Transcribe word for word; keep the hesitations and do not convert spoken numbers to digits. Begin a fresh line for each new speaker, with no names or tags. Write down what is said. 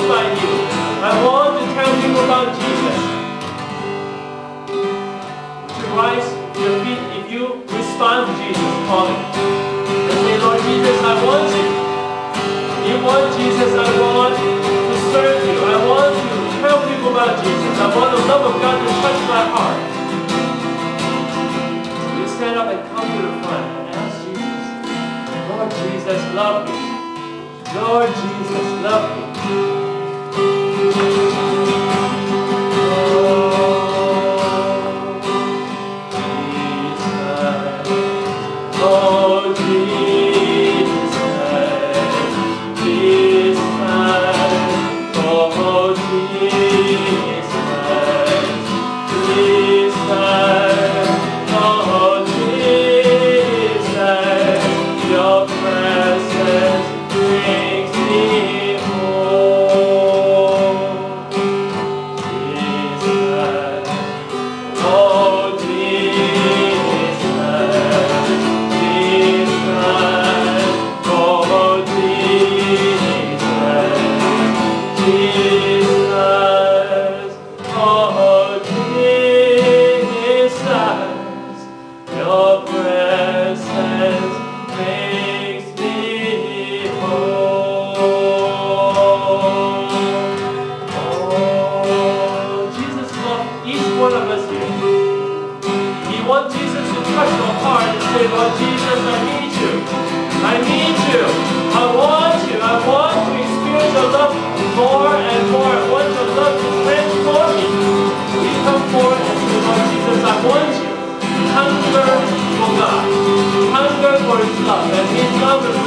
by you. I want to tell people about Jesus. To rise to your feet if you respond to Jesus' calling. And say, Lord Jesus, I want you. You want Jesus, I want to serve you. I want to tell people about Jesus. I want the love of God to touch my heart. You stand up and come to the front and ask Jesus, Lord Jesus, love me. Lord Jesus, love me. Oh, Jesus. Oh, Jesus. Oh, Jesus. Jesus. Oh, Jesus. Your presence brings me home. Jesus. Oh, Jesus. Lord Jesus, I need you. I need you. I want you. I want to experience your love more and more. I want your love to transform me. We come forward and say, Lord Jesus, I want you. Hunger for God. Hunger for His love. And His love is